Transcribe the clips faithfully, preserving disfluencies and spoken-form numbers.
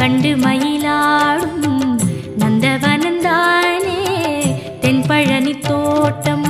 கண்டு மயிலாடும் நந்தவனந்தானே தென்பழனி தோட்டம்.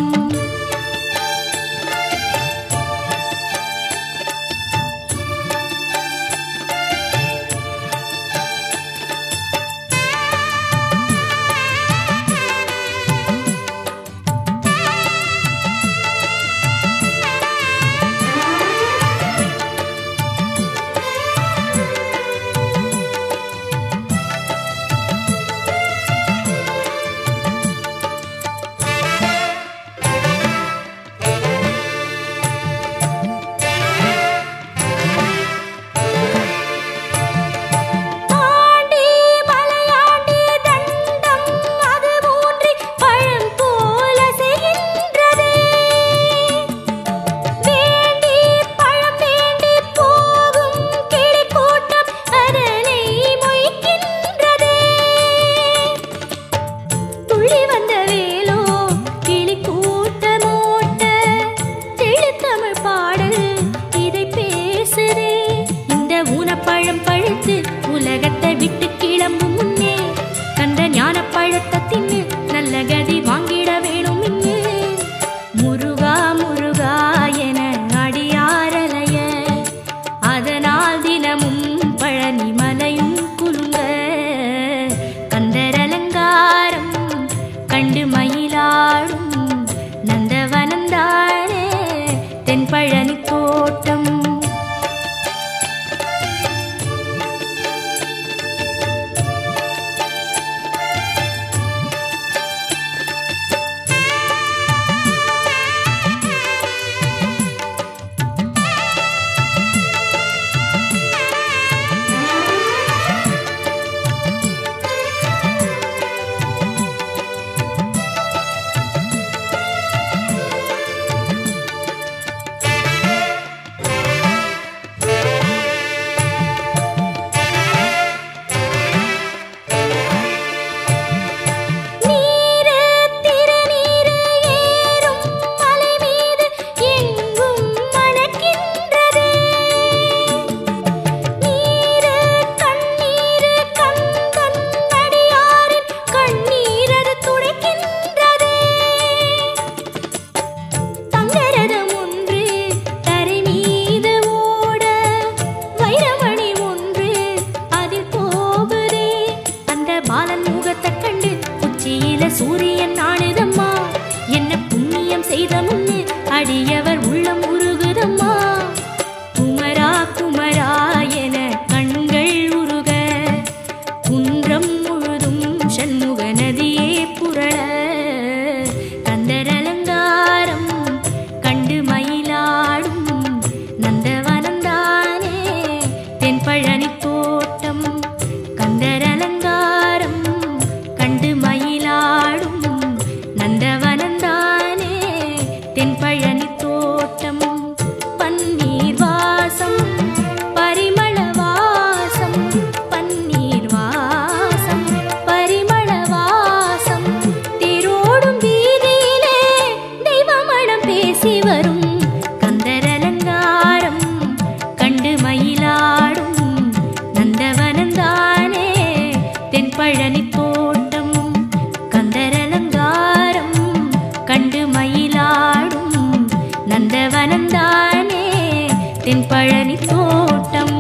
தென்பழனி தோட்டம்.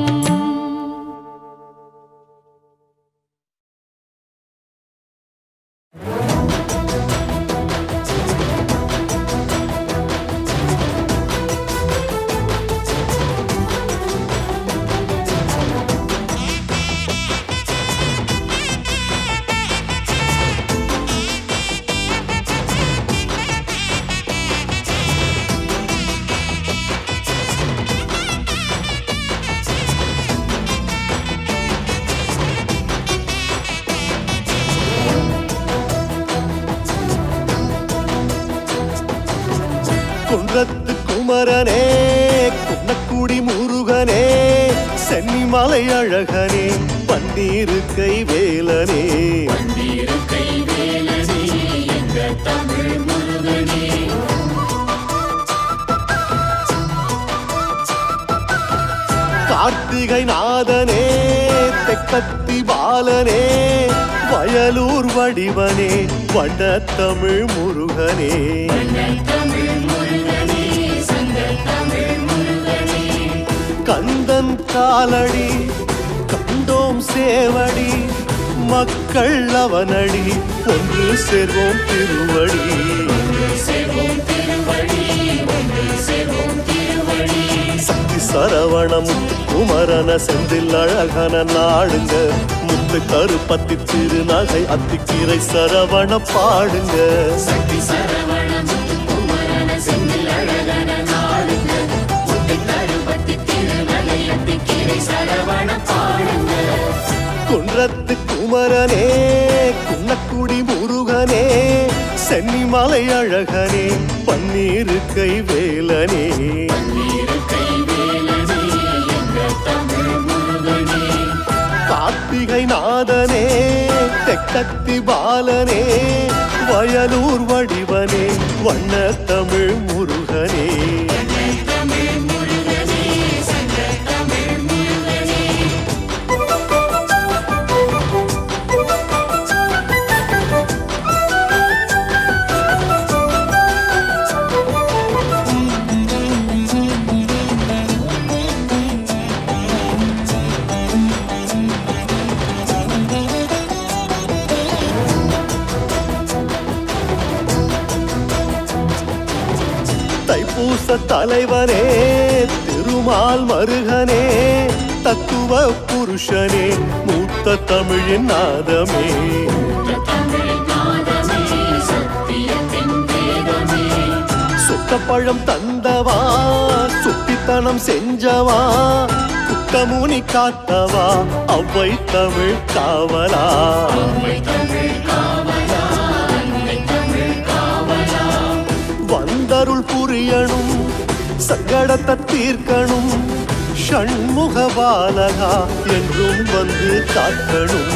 குன்றத்து குமரனே, குன்னக்குடி முருகனே, சென்னிமலை அழகனே, பன்னீரு கை வேலனே, பன்னீரு கை வேலனே, எங்க தமிழ் முருகனே. கார்த்திகை நாதனே, தெக்கத்தி பாலனே வயலூர் வடிவனே வண்ணத்தமிழ் முருகனே கந்தன் காலடி கண்டோம் சேவடி மக்கள் அவனடி ஒன்று சேர்வோம் திருவடி சக்தி சரவண முத்து குமரன செந்தில் அழகன நாடுங்க முத்து கருப்பத்தி திருநகை அத்திக்கீரை சரவண பாடுங்க சக்தி சரவண முத்து குமரன செந்தில் அழகன நாடுங்க முத்து கருப்பத்தி திருநகை அத்திக்கீரை சரவண பாடுங்க குன்றத்து குமரனே குன்னக்குடி முருகனே சென்னிமலை அழகனே பன்னீரு கை வேலனே கார்த்திகை நாதனே தெக்கத்தி பாலனே வயலூர் வடிவனே வண்ணத்தமிழ் முருகனே தைப்பூச தலைவனே திருமால் மருகனே தத்துவ புருஷனே மூத்த தமிழின் நாதமே சுத்தப்பழம் தந்தவா சுட்டித்தனம் செஞ்சவா குட்டமுனி காத்தவா அவ்வை தமிழ் காவலா வந்தருள் புரியணும் சங்கடத்தை தீர்க்கணும் ஷண்முக பாலகா என்றும் வந்து காக்கணும்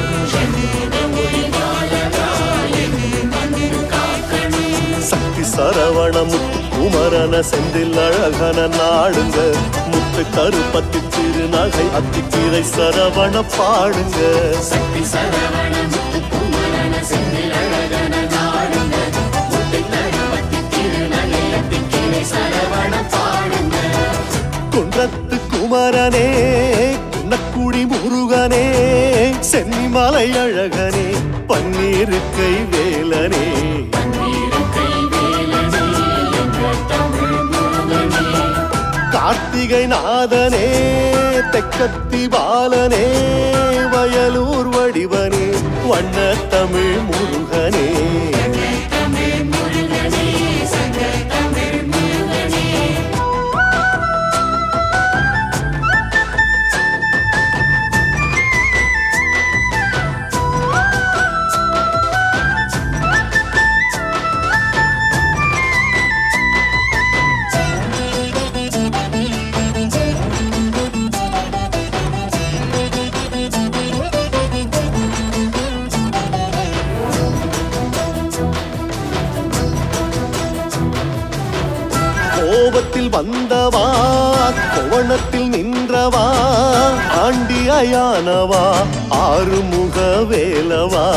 சக்தி சரவண முத்து குமரன செந்தில் அழகன நாடுங்க முத்து கருப்பத்தி திருநகை அத்திக்கீரை சரவண பாடுங்க சக்தி சரவண முத்து குமரன செந்தில் அழகன நாடுங்க முத்து கருப்பத்தி திருநகை அத்திக்கீரை சரவண பாடுங்க குன்றத்து குமரனே குன்னக்குடி முருகனே சென்னிமலை அழகனே பன்னீரு கை வேலனே கார்த்திகை நாதனே தெக்கத்தி பாலனே வயலூர் வடிவனே வண்ணத்தமிழ் முருகனே கோபத்தில் வந்தவா கோவணத்தில் நின்றவா ஆண்டியானவா ஆறுமுக வேலவா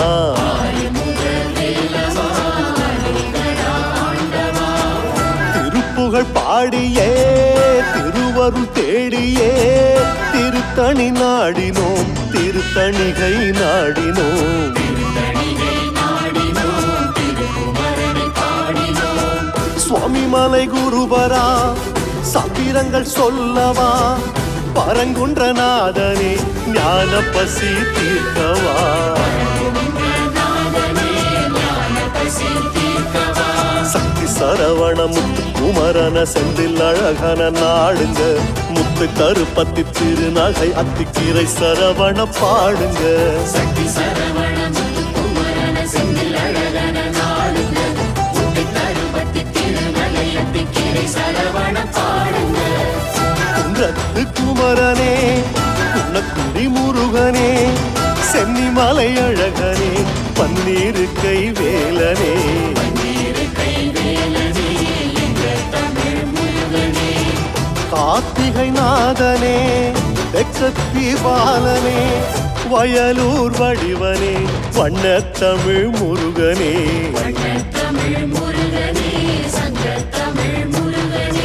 திருப்புகழ் பாடியே திருவருள் தேடியே திருத்தணி நாடினோம் திருத்தணிகை நாடினோம் சுவாமி மலை குருபரா சபிரங்கள் சொல்லவா பரங்குன்றநாதனே ஞான பசி தீர்க்கவா சக்தி சரவண முத்து குமரன செந்தில் அழகன நாடுங்க முத்து கருப்பத்தி திருநகை அத்திக்கீரை சரவண பாடுங்க சக்தி சரவண முத்து குமரன செந்தில் அழகன நாடுங்க முத்து கருப்பத்தி திருநகை அத்திக்கீரை சரவண பாடுங்க குன்றத்து குமரனே குன்னக்குடி முருகனே சென்னிமலை அழகனே பன்னீரு கை வேலனே கார்த்திகை நாதனே தெக்கத்தி பாலனே வயலூர் வடிவனே வண்ணத்தமிழ் முருகனே தமிழ் முருகனே சங்க தமிழ் முருகனே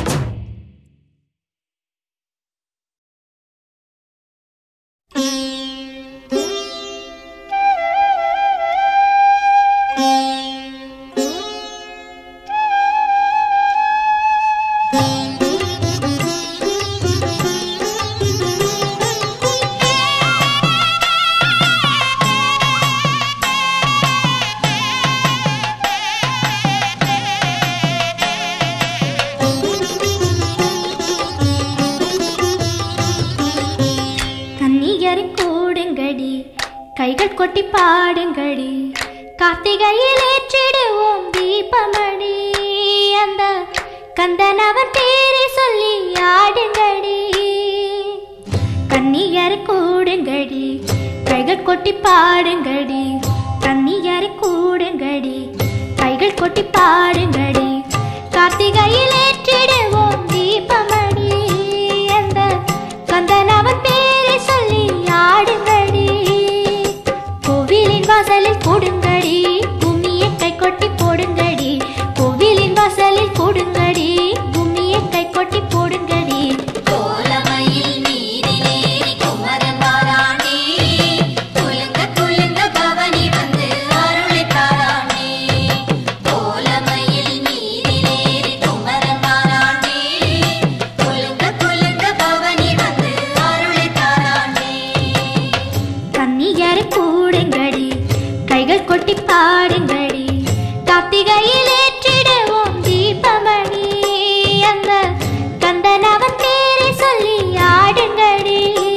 கைகள் கொட்டி பாடுங்கடி கார்த்திகையில் ஏற்றிடுவோம் தீபமணி அந்த கந்தனவர் பேரை சொல்லி ஆடுங்கடி கன்னியர் கூடுங்கடி கைகள் கொட்டி பாடுங்கடி கன்னியர் கூடுங்கடி கைகள் கொட்டி பாடுங்கடி கார்த்திகையில் ஏற்றிடுவோம் தீபமணி அந்த கந்தனவர் பேரை சொல்லி ஆடுங்கடி கோவிலின் வாசலில் கூடுங்கடி பூமியை கை கொட்டி போடுங்கடி கோவிலின் வாசலில் கூடுங்கடி பூமியை கை கொட்டி போடுங்கடி கோலமயில் மீதிலேறி குமரன் வாரானே குலுங்க குலுங்க பவனி வந்து அருளை தாரானே கோலமயில் மீதிலேறி குமரன் வாரானே குலுங்க குலுங்க பவனி வந்து அருளை தாரானே கன்னியர் கூடுங்கடி கைகள் கொட்டி பாடுங்கடி கார்த்திகையில் ஏற்றிடுவோம் தீபமணி அந்த கந்தனவன் பேரை சொல்லி ஆடுங்கடி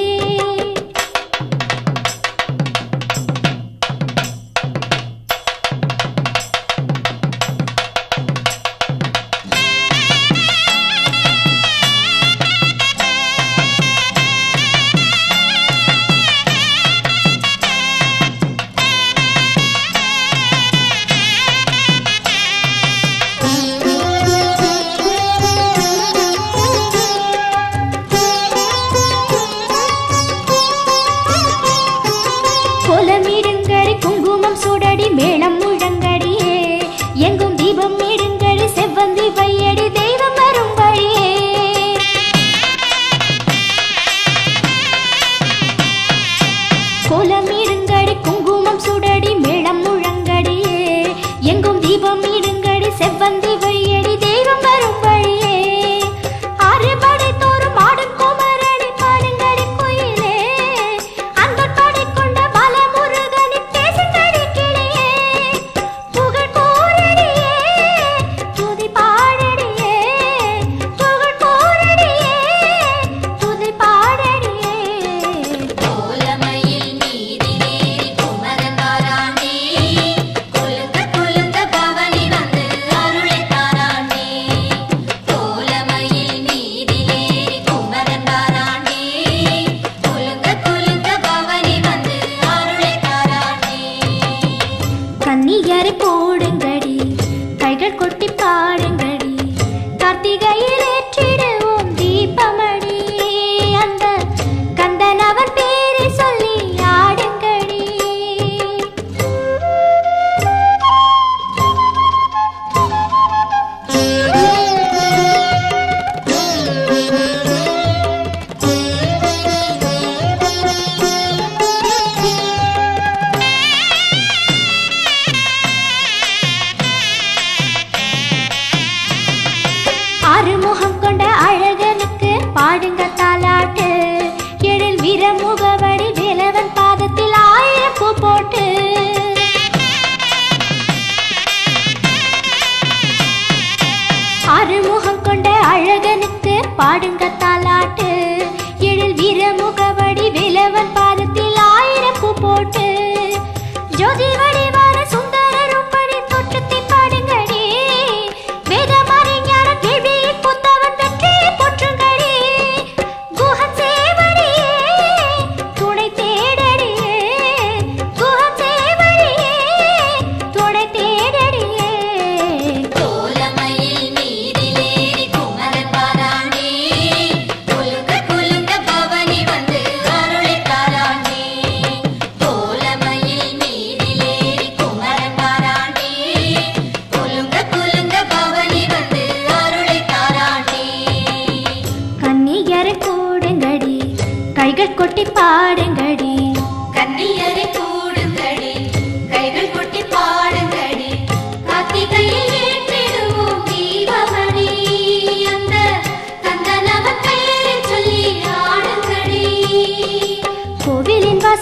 கோலமிடுங்கடி குங்குமம் சூடடி மேளம் முழங்கடியே எங்கும் தீபம் இடுங்கடி செவ்வந்தி வையடி தெய்வம் வரும் வழியே கோலமிடுங்கடி குங்குமம் சூடடி மேளம் முழங்கடியே எங்கும் தீபம் இடுங்கடி செவ்வந்தி வையடி தெய்வம் வரும் வழியே ஆறுபடை தோறும் ஆடும் குமரடி பாடுங்கடி குயிலே அன்பர் படை கொண்ட பலமுருகனி பேசுங்கடி கிளியே புகழ் கூறடியே துதி பாடடியே புகழ் கூறடியே துதி பாடடியே கோலமயில் மீதிலேறி குமரன் வாரானே குலுங்க குலுங்க பவனி வந்து அருளை தாரானே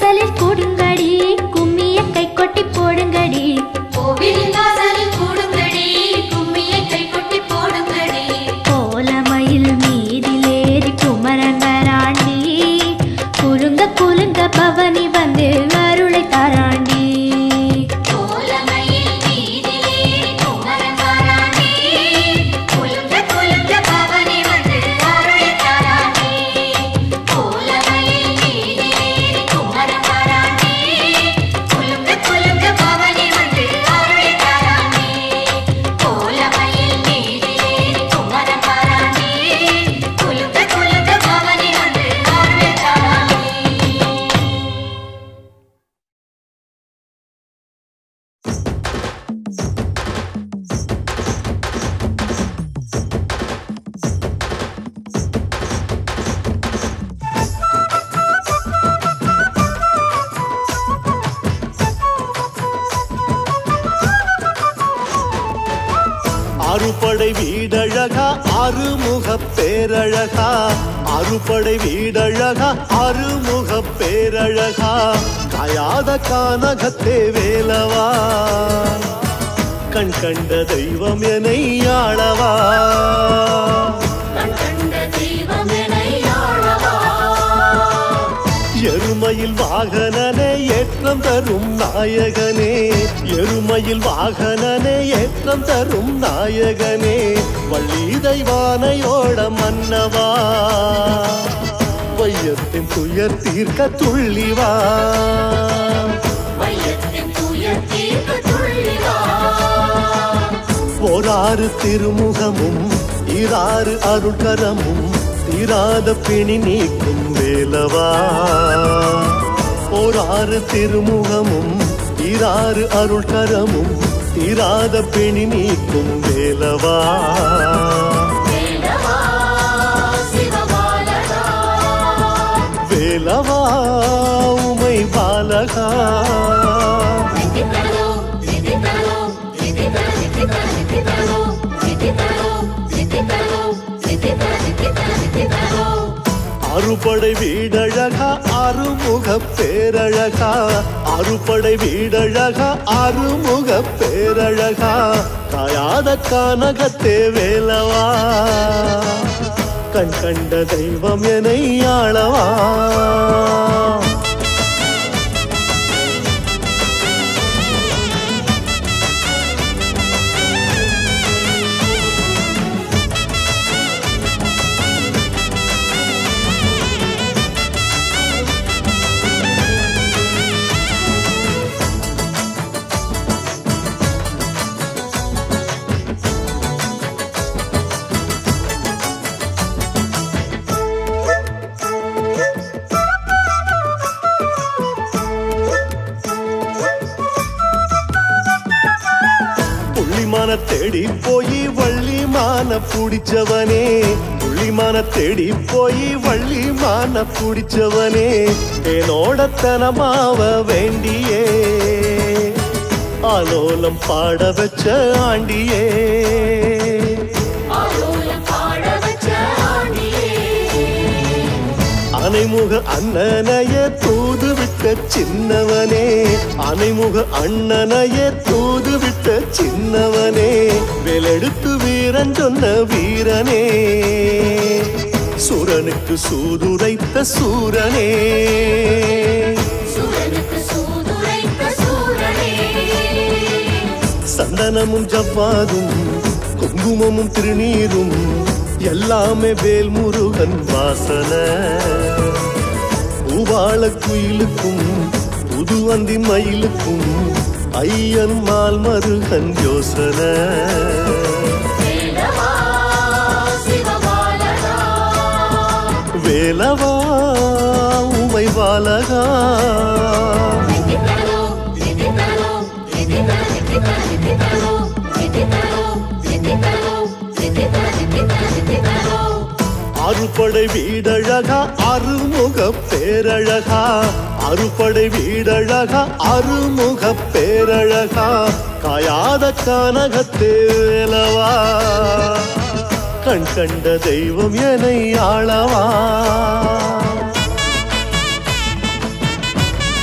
வாசலில் கூடுங்கடி கும்மிய கை கொட்டி போடுங்கடி கோவிலின் வாசலில் கூடுங்கடி கும்மியை கை கொட்டி போடுங்கடி கோலமயில் மீதிலேறி குமரன் வராண்டி குலுங்க குலுங்க பவனி வந்து அருளை தாராண்டி கோலமயில் மீதிலேறி குமரன் வராண்டி குலுங்க குலுங்க பவனி வந்து அருளை தாராண்டி கோலமயில் மீதிலேறி குமரன் வராண்டி குலுங்க குலுங்க பவனி வந்து அருளை தாராண்டி கோலமயில் மீதிலேறி குமரன் வராண்டி குலுங்க குலுங்க பவனி வந்து அருளை தாராண்டி. அறுபடை வீடழகா அறுமுக பேரழகா அறுபடை வீடழகா அறுமுக பேரழகா காயாத கானகத்தே வேலவா கண் கண்ட தெய்வம் என்னை ஆளவா எருமையில் வாகனனே ஏற்றம் தரும் நாயகனே எருமையில் வாகனனே ஏற்றம் தரும் நாயகனே வள்ளி தெய்வானையோட மன்னவா வையத்தின் துயர் தீர்க்க துள்ளிவா ஓராறு திருமுகமும் இராறு அருட்கரமும் தீராத பிணி நீக்கும் வேலவா ஓராறு திருமுகமும் இராறு அருள்கரமும் தீராத பிணி நீக்கும் வேலவா வேலவா உமை பாலகா அறுபடை வீடழகா அறுமுக பேரழகா அறுபடை வீடழகா அறுமுக பேரழகா காயாத கானகத்தே வேலவா கண் கண்ட தெய்வம் என்னை ஆளவா புள்ளிமான தேடி போய் வள்ளிமான புடிச்சவனே புள்ளிமான தேடி போய் வள்ளிமான புடிச்சவனே என்னோட தனமாவ வேண்டியே ஆலோலம் பாட வச்ச ஆண்டியே அனைமுக அண்ணனைய தூது விட்ட சின்னவனே அனைமுக அண்ணனைய தூது விட்ட சின்னவனே வேலெடுத்து வீரன் சொன்ன வீரனே சூரனுக்கு சூதுரைத்த சூரனே சந்தனமும் ஜவ்வாதும் குங்குமமும் திருநீரும் எல்லாமே வேல் முருகன் வாசன பூவாள குயிலுக்கும் புது அந்தி மயிலுக்கும் ஐயன் மால் மருகன் யோசன வேலவா உமை பாலகா அறுபடை வீடழகா அறுமுக பேரழகா அறுபடை வீடழகா அறுமுக பேரழகா காயாத கானகத்தே வேலவா கண் கண்ட தெய்வம் என்னை ஆளவா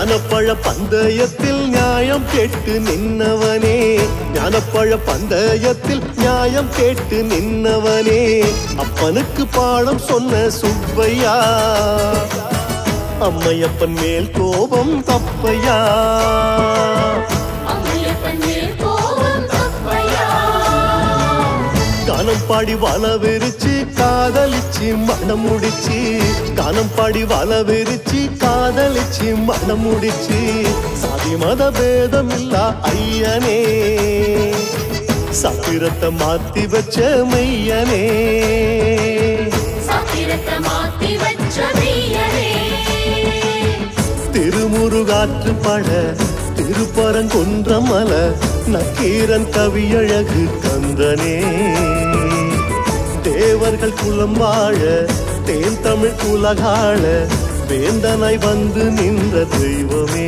ஞானப்பழ பந்தயத்தில் நியாயம் கேட்டு நின்னவனே, ஞானப்பழ பந்தயத்தில் நியாயம் கேட்டு நின்னவனே, அப்பனுக்கு பாடம் சொன்ன சுப்பையா, அம்மையப்பன் மேல் கோபம் தப்பையா, கானம் பாடி வல விரிச்சு காதலிச்சு மனம் முடிச்சு, கானம் பாடி வல விரிச்சு காதலிச்சு மனம் முடிச்சு, சாதி மத பேதம் இல்ல ஐயனே, சத்திரத்தை மாத்தி வச்ச மெய்யனே, திருமுருகாற்று பட திருப்பரங்குன்றமல நக்கீரன் கவியழகு கந்தனே, தேவர்கள் குலம் வாழ தேன் தமிழ் உலகாள வேந்தனாய் வந்து நின்ற தெய்வமே,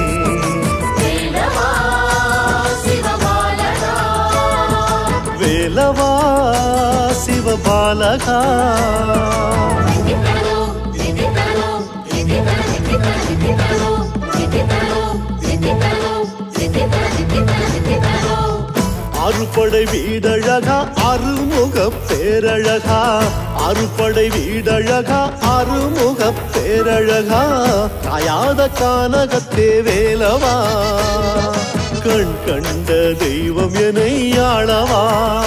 வேலவா சிவபாலகா, அறுபடை வீடழகா அறுமுக பேரழகா, அறுபடை வீடழகா அறுமுக பேரழகா, காயாத கானகத்தே வேலவா, கண் கண்ட தெய்வம் என்னை ஆளவா.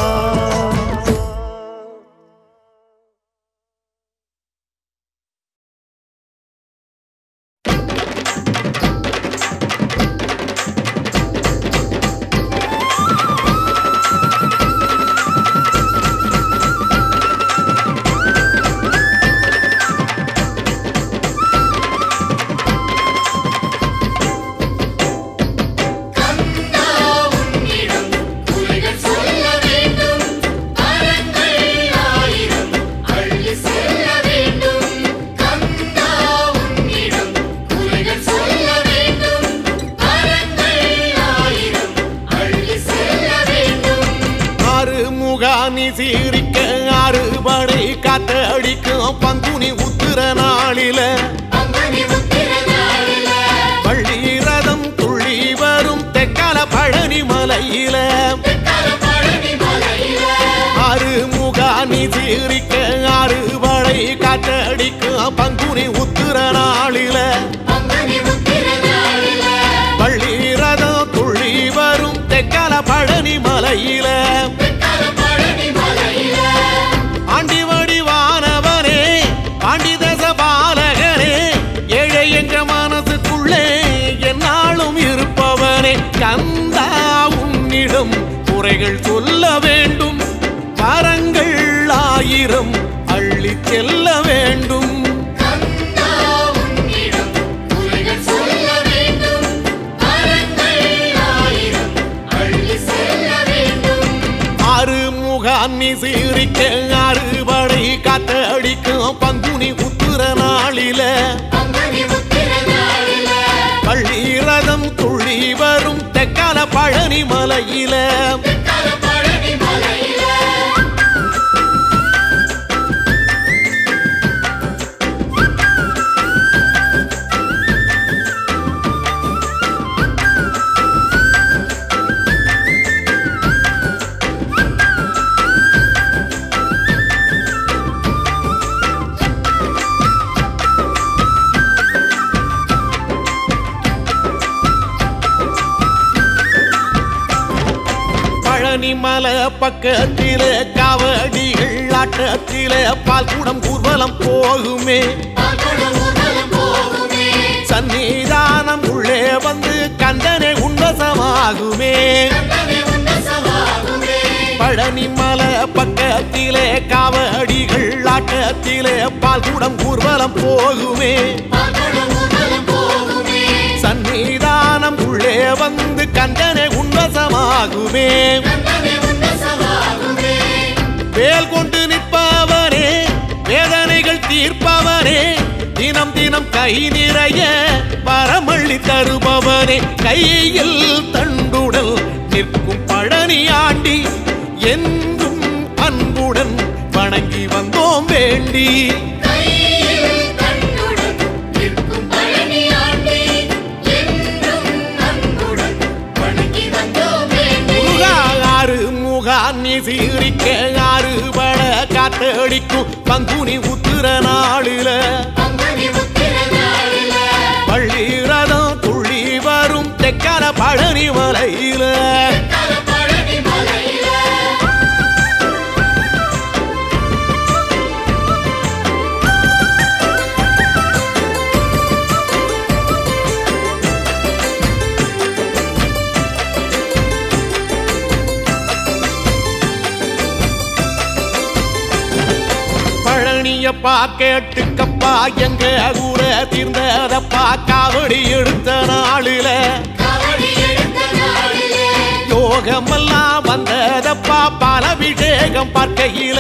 சீரிக்க அறுபடை காத்தடிக்கும் பங்குனி உத்திர நாளில, பள்ளி ரதம் துள்ளி வரும் தெற்கால பழனி மலையில, அறுமுகானி சீரிக்க அறுபடை காத்தடிக்கும் பங்குனி உத்திர நாளில, பள்ளி ரதம் துள்ளி வரும் தெற்கால பழனி மலையில, கந்தா உன்னிடம் குறைகள் சொல்ல வேண்டும், வரங்கள் ஆயிரம் அள்ளி செல்ல வேண்டும், அறுமுகான்னி சீரிக்க அறுபடை காத்தடிக்கும் பங்குனி உத்திர நாளில, பள்ளி ரதம் துள்ளி வரும் தெற்கால பழனி மலையில, மல பக்கத்தில காவடிகள் ஆட்டத்தில பால் கூடம் ஊர்வலம் போகுமே, சன்னிதானம் உள்ளே வந்து கந்தனை உன்வசமாகுமே, பழனி மல பக்கத்திலே காவடிகள் ஆட்டத்திலே பால் கூடம் ஊர்வலம் போகுமே, சன்னிதானம் உள்ளே வந்து கந்தனை உன்வசமாகுமே, வேல் கொண்டு நிற்பவனே வேதனைகள் தீர்ப்பவனே, தினம் தினம் கை நிறைய வரமள்ளி தருபவனே, கையில் தண்டுடல் நிற்கும் பழனி ஆண்டி, என்றும் அன்புடன் வணங்கி வந்தோம் வேண்டி, சீரிக்க ஆறுபட காத்தடிக்கும் பங்குனி உத்திர நாளில பள்ளி ரதம் துள்ளி வரும் தெக்கால பழனி மலையில பழனியப்பா கேட்டுக்கப்பா எங்க ஊர தீர்ந்ததப்பா காவடி எடுத்த நாளில யோகமெல்லாம் வந்ததப்பா பாலபிஷேகம் பார்க்கையில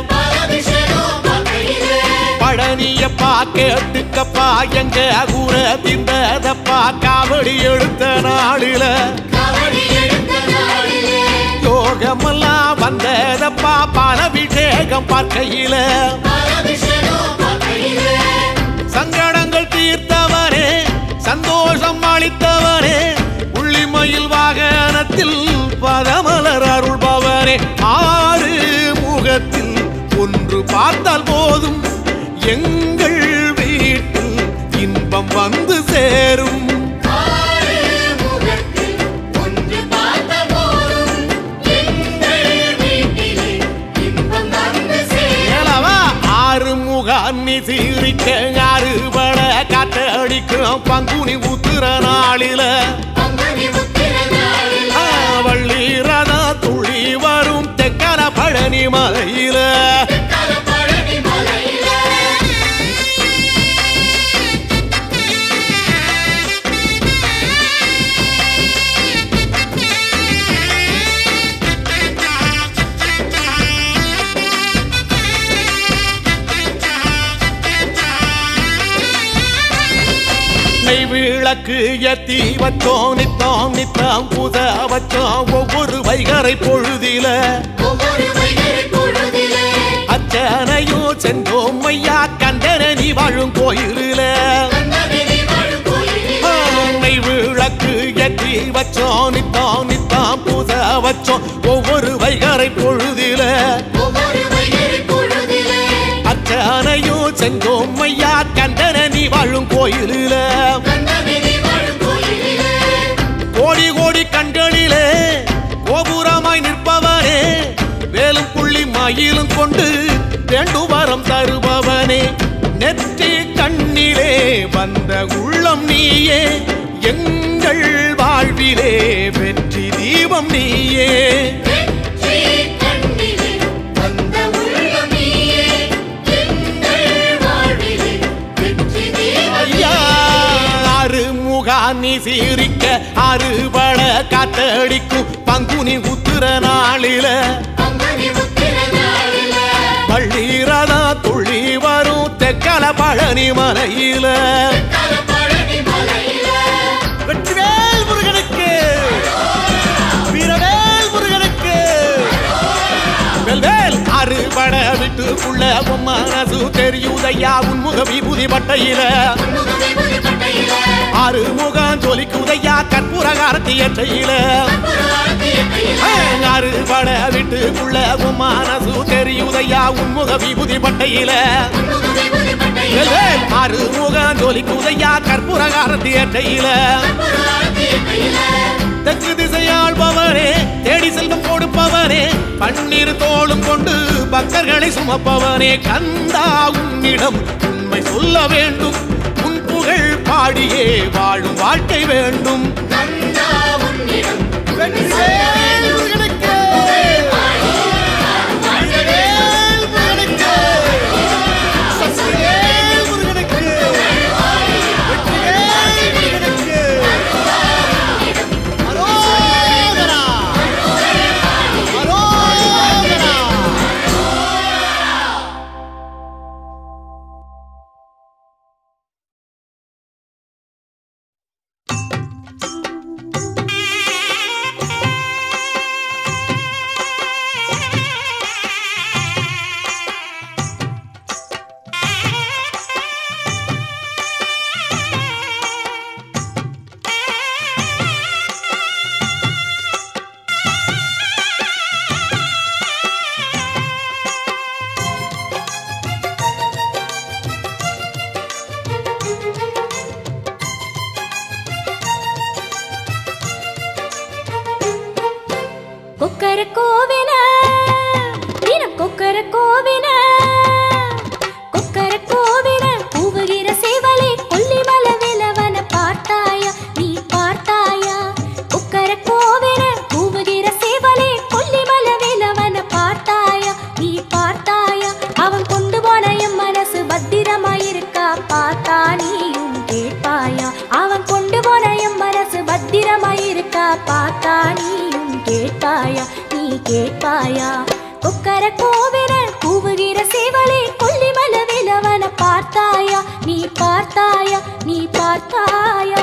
பழனியப்பா கேட்டுக்கப்பா எங்க ஊர தீர்ந்ததப்பா காவடி எடுத்த நாளில யோகமெல்லாம் வந்ததப்பா பாலபிஷேகம் பார்க்கையில சங்கடங்கள் தீர்த்தவனே சந்தோஷம் அளித்தவனே உள்ளிமயில் வாகனத்தில் பதமலர் அருள்பவனே ஆறு முகத்தில் ஒன்று பார்த்தால் போதும் எங்கள் வீட்டில் இன்பம் வந்து சேரும் ஆறுமுகான்னி சீரிக்க ஆறுபட காத்தடிக்கும் பங்குனி உத்திர நாளில வள்ளி ரதா துள்ளி வரும் தெக்கல பழனி மலையில விளக்கு ஏத்தி வச்சோம் நித்தம் நித்தம் பூச வச்சோம் ஒவ்வொரு வைகரை பொழுதில அச்சனையும் சென்றோம் ஐயா கண்டனி வாழும் கோயிலில விளக்கு ஏற்றி வச்சோம் நித்தம் நித்தம் பூச வச்சோம் ஒவ்வொரு வைகரை பொழுதில அச்சனையும் சென்றோம் ஐயா கண்டனி வாழும் கோயிலில கோடி கோடி கண்களிலே கோபுரமாய் நிற்பவனே வேலும் புள்ளி மயிலும் கொண்டு வேண்டும் வரம் தருபவனே நெற்றி கண்ணிலே வந்த உள்ளம் நீயே எங்கள் வாழ்விலே வெற்றி தீபம் நீயே நீ சீரிக்க ஆறுபட காத்தடிக்கும் பங்குனி உத்திர நாளில பள்ளி ரதா துள்ளி வரும் தெக்கல பழனி மலையில வெற்றிவேல் முருகனுக்கு வீரவேல் முருகனுக்கு வெல்வேல் ஆறுபட வீட்டுக்குள்ள மனசு தெரியுதையா உன்முக விபூதி பட்டையில ஆறுமுகம் ஜொலிக்குதையா கற்பூரகாரத்தி ஏற்றையில ஆறுபட வீட்டுக்குள்ள மனசு தெரியுதையா உன்முக விபூதி பட்டையில ஆறுமுகம் ஜொலிக்குதையா கற்பூரகாரத்தி ஏற்றையில தெற்கு திசையாள்பவரே தேடி செல்வம் கொடுப்பவரே பன்னீர் தோளும் கொண்டு பக்தர்களை சுமப்பவனே கந்தா உன்னிடம் உண்மை சொல்ல வேண்டும் உன் புகழ் பாடியே வாழும் வாழ்க்கை வேண்டும் கேட்பாயா நீ கேட்பாயா கொக்கர கோவென கூவுகிற சேவலே கொல்லிமல வேலவன பார்த்தாயா நீ பார்த்தாயா நீ பார்த்தாயா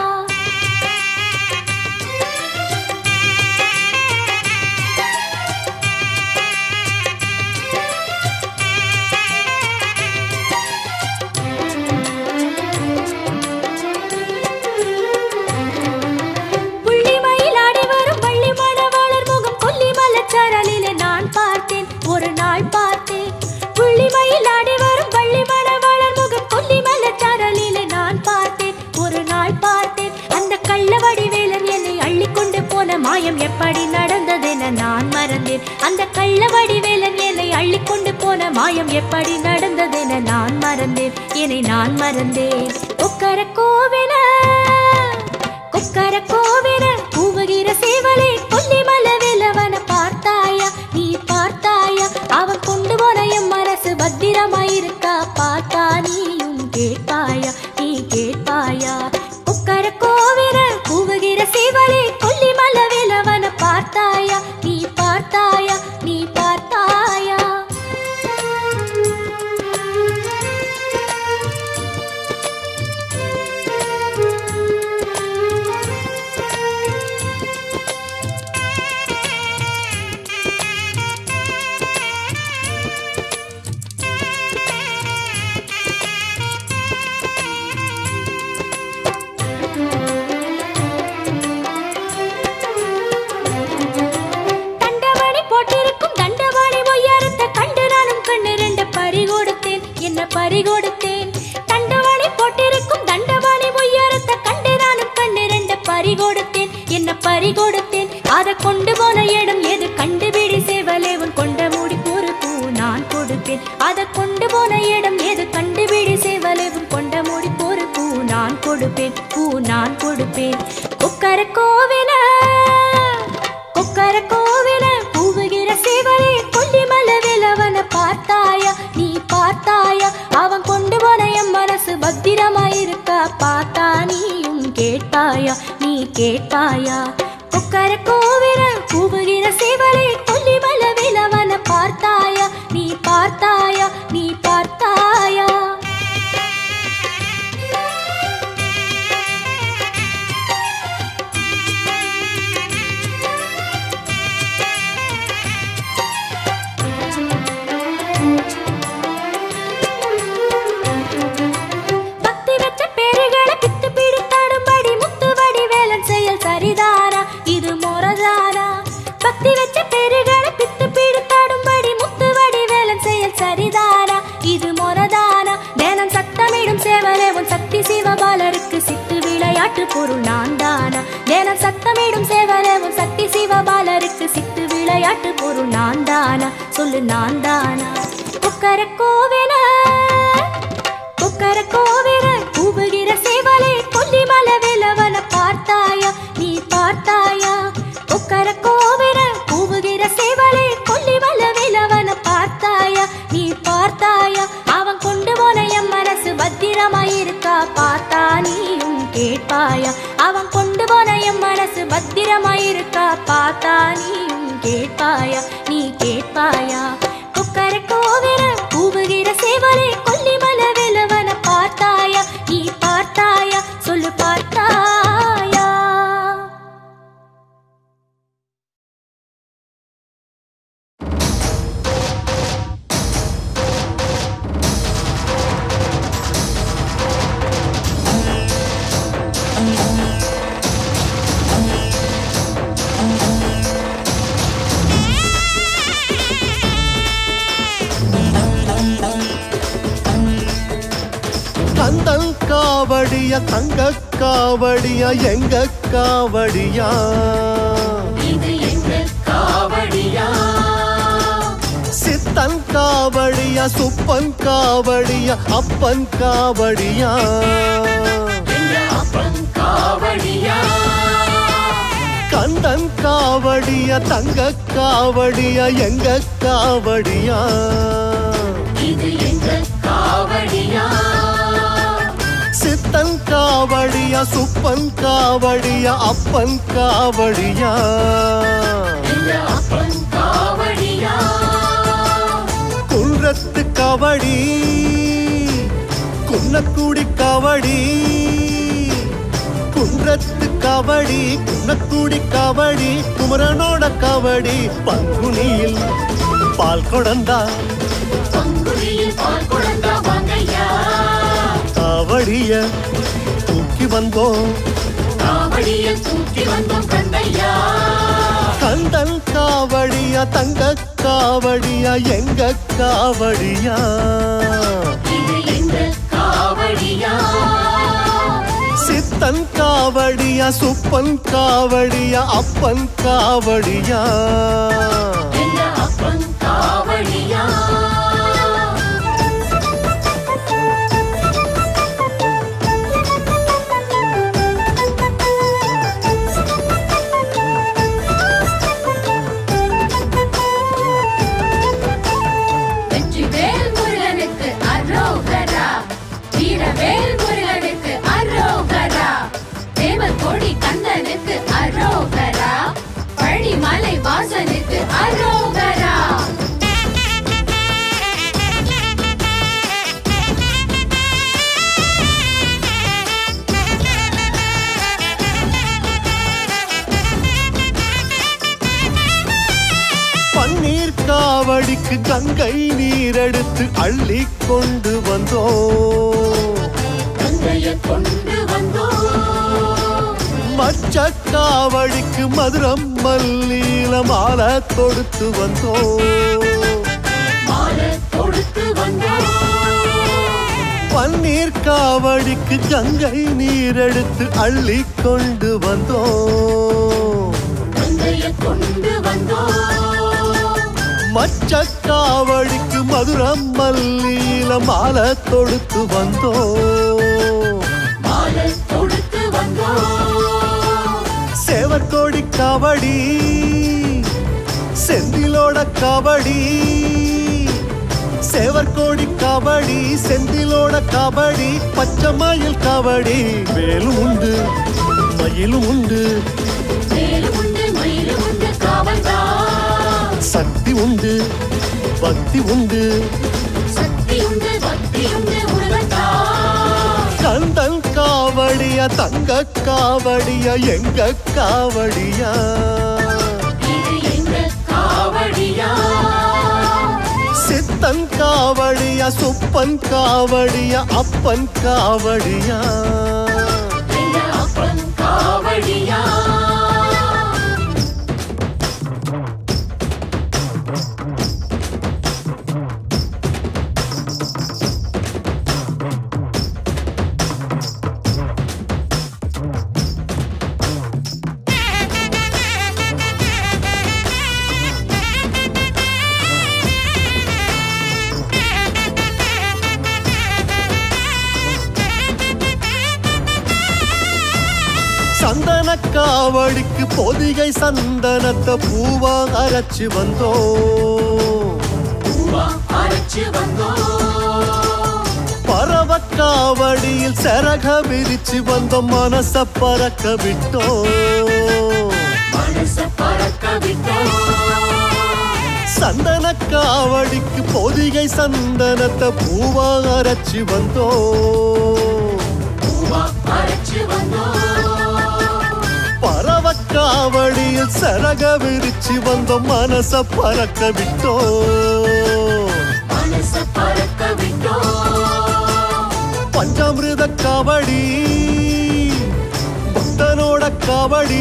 ஒரு நாள் பார்த்தேன் புள்ளிமயில் ஆடி வரும் பள்ளி மணவாளர் முகம் கொல்லிமல சாரலிலே நான் பார்த்தேன் ஒரு நாள் பார்த்தேன் அந்த கள்ளவடி வேலன் என்னை அள்ளிக்கொண்டு போன மாயம் எப்படி நடந்ததென நான் மறந்தேன் அந்த கள்ளவடி வேலன் என்னை அள்ளிக்கொண்டு போன மாயம் எப்படி நடந்ததென நான் மறந்தேன் என்னை நான் மறந்தேன் கொக்கர கோவென கொக்கர கோவென கூவுகிற சேவலே கொல்லிமல வேலவன பார்த்தாயா நீ பார்த்தாயா அவன் கொண்டு போன எம் மனசு பத்திரமாயிருக்கா பார்த்தா நீயும் கேட்பாயா நீ கேட்பாயா கொக்கர கோவென கூவுகிற சேவலே கொல்லிமல வேலவன பார்த்தாயா நீ பார்த்தாயா நீ பார்த்தாயா பறிகொடுத்தேன் தண்டவாளி போட்டிருக்கும் தண்டவாளி உயரத்தை கண்டு நானும் கண்ணிரண்ட பறிகொடுத்தேன் என்ன பறிகொடுத்தேன் அதை கொண்டு போன இடம் எது கண்டுபிடி சேவலே உன் கொண்ட மூடி ஒரு பூ நான் கொடுப்பேன் அதை கொண்டு போன இடம் எது கண்டுபிடி சேவலே உன் கொண்ட மூடி ஒரு பூ நான் கொடுப்பேன் பூ நான் கொடுப்பேன் கொக்கர கோவென கொக்கர கோவென கூவுகிற சேவலே கொல்லிமல வேலவன பார்த்தாயா நீ பார்த்தாயா அவன் கொண்டு போன எம் மனசு பத்திரமாயிருக்கா பார்த்தா நீயும் கேட்பாயா நீ கேட்பாயா கொக்கர கோவென கூவுகிற சேவலே கொல்லிமல வேலவன பார்த்தாயா நீ பார்த்தாயா நீ பார்த்தாயா சரிதானா இது முறதானா பக்தி வச்ச பேருகளை பித்து பிடித்தாடும்படி முத்துவடி வேலன் செயல் சரிதானா இது முறதானா வேலன் சத்தமிடும் சேவலே உன் சக்தி சிவபாலருக்கு சித்து விளையாட்டு பொருள் நான் தானா வேலன் சத்தமிடும் சேவலே உன் சக்தி சிவபாலருக்கு சித்து விளையாட்டு பொருள் நான் தானா சொல்லு நான் தானா கொக்கர கோவென கொக்கர கோவென கூவுகிற சேவலே கொல்லிமல வேலவன பார்த்தாயா நீ பார்த்தாயா கொக்கர கோவென கூவுகிற சேவலே கொல்லிமல வேலவன பார்த்தாயா நீ பார்த்தாயா அவன் கொண்டு போன எம் மனசு பத்திரமாயிருக்கா பார்த்தா நீயும் கேட்பாயா அவன் கொண்டு போன எம் மனசு பத்திரமாயிருக்கா பார்த்தா நீயும் கேட்பாயா நீ கேட்பாயா கொக்கர கோவென கூவுகிற சேவலே கொல்லிமல வேலவன பார்த்தாயா நீ பார்த்தாயா சொல்லு பார்த்தாயா கந்தல் காவடியா தங்க காவடியா எங்க காவடியா இது எங்க காவடியா சித்தன் காவடியா சுப்பன் காவடியா அப்பன் காவடியா எங்க அப்பன் காவடியா கந்தன் காவடியா தங்க காவடியா எங்க காவடியா இது எங்க காவடியா கந்தன் காவடியா சுப்பன் காவடியா அப்பன் காவடியா எங்க அப்பன் காவடியா குன்றத்து காவடி குன்னக்குடி காவடி குன்றத்து காவடி குன்னக்குடி காவடி குமரனோட காவடி பங்குனியில் பால் கொடந்தா பங்குனியில் பால் கொடந்தா வாங்கையா காவடிய தூக்கி வந்தோம் காவடியை தூக்கி வந்தோம் கந்தையா கந்தன் காவடியா தங்க காவடியா எங்க காவடியா இது எங்க காவடியா சித்தன் காவடியா சுப்பன் காவடியா அப்பன் காவடியா எங்க அப்பன் காவடியா வெற்றிவேல் முருகனுக்கு அரோகரா வீரவேல் முருகனுக்கு அரோகரா தேவர் கொடி கந்தனுக்கு அரோகரா பழனிமலை வாசனுக்கு அரோகரா பன்னீர் காவடிக்கு கங்கை நீரெடுத்து அள்ளி கொண்டு வந்தோம் கங்கையை கொண்டு வந்தோம் மச்ச காவடிக்கு மதுரம் மல்லியில மாலை தொடுத்து வந்தோம் மாலை கொடுத்து வந்தோம் பன்னீர் காவடிக்கு கங்கை நீரெடுத்து அள்ளி கொண்டு வந்தோம் கங்கையை கொண்டு வந்தோம் மச்ச காவடிக்கு மதுரம் மல்லியில மாலை தொடுத்து வந்தோம் மாலை கொடுத்து வந்தோம் சேவற்கோடி காவடி செந்திலோட காவடி சேவற்கோடி காவடி செந்திலோட காவடி பச்சை மயில் காவடி வேலும் உண்டு மயிலும் உண்டு மேலும் உண்டு மயிலும் உண்டு காவல்தா சக்தி உண்டு பக்தி உண்டு சக்தி உண்டு பக்தி உண்டு முருகத்தா கந்தன் காவடியா தங்க காவடியா எங்க காவடியா இது எங்க காவடியா சித்தன் காவடியா சுப்பன் காவடியா அப்பன் காவடியா எங்க அப்பன் காவடியா சந்தன காவடிக்கு பொதிகை சந்தனத்தை பூவா அரைச்சு வந்தோம் பூவா அரைச்சு வந்தோம் பறவ காவடியில் சரக விரிச்சு வந்தோம் மனச பறக்க விட்டோம் மனச பறக்க விட்டோம் சந்தன காவடிக்கு பொதிகை சந்தனத்தை பூவா அரைச்சு வந்தோம் பூவா அரைச்சு வந்தோம் பறவ காவடியில் சரக விரிச்சு வந்தோம் மனச பறக்க விட்டோம் மனச பறக்க விட்டோம் பஞ்சாமிருத காவடி பக்தனோட காவடி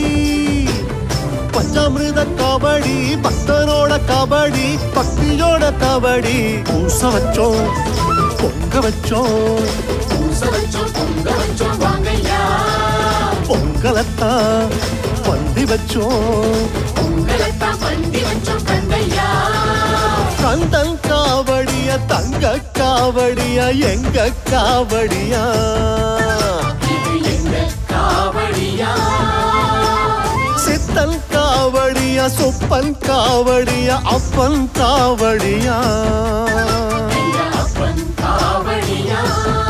பஞ்சாமிருத காவடி பக்தனோட காவடி பக்தியோட காவடி பூச வச்சோம் பொங்க வச்சோம் பூச வச்சோம் பொங்க வச்சோம் வாங்கையா பொங்கலத்தான் பந்தி வச்சோம் பொங்கலத்தான் பந்தி வச்சோம் கந்தையா கந்தன் காவடியா தங்க காவடியா எங்க காவடியா இது எங்க காவடியா சித்தன் காவடியா சுப்பன் காவடியா அப்பன் காவடியா எங்க அப்பன் காவடியா